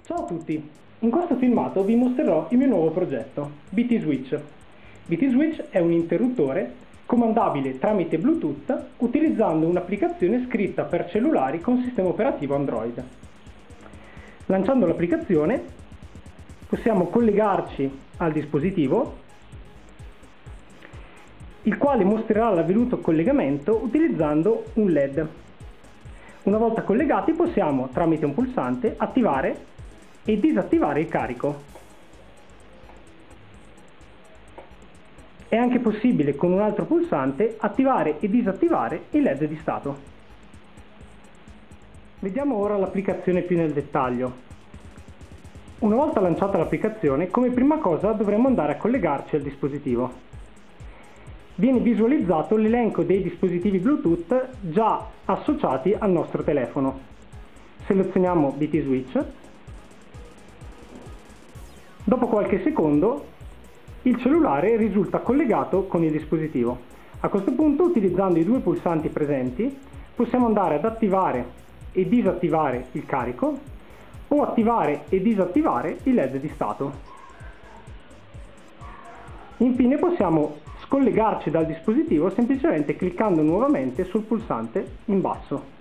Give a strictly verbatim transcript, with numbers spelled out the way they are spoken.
Ciao a tutti, in questo filmato vi mostrerò il mio nuovo progetto, B T Switch. B T Switch è un interruttore comandabile tramite Bluetooth utilizzando un'applicazione scritta per cellulari con sistema operativo Android. Lanciando l'applicazione possiamo collegarci al dispositivo, il quale mostrerà l'avvenuto collegamento utilizzando un L E D. Una volta collegati possiamo, tramite un pulsante, attivare e disattivare il carico. È anche possibile con un altro pulsante attivare e disattivare il L E D di stato. Vediamo ora l'applicazione più nel dettaglio. Una volta lanciata l'applicazione, come prima cosa dovremo andare a collegarci al dispositivo. Viene visualizzato l'elenco dei dispositivi Bluetooth già associati al nostro telefono. Selezioniamo B T Switch. Dopo qualche secondo il cellulare risulta collegato con il dispositivo. A questo punto, utilizzando i due pulsanti presenti, possiamo andare ad attivare e disattivare il carico o attivare e disattivare il L E D di stato. Infine possiamo scollegarci dal dispositivo semplicemente cliccando nuovamente sul pulsante in basso.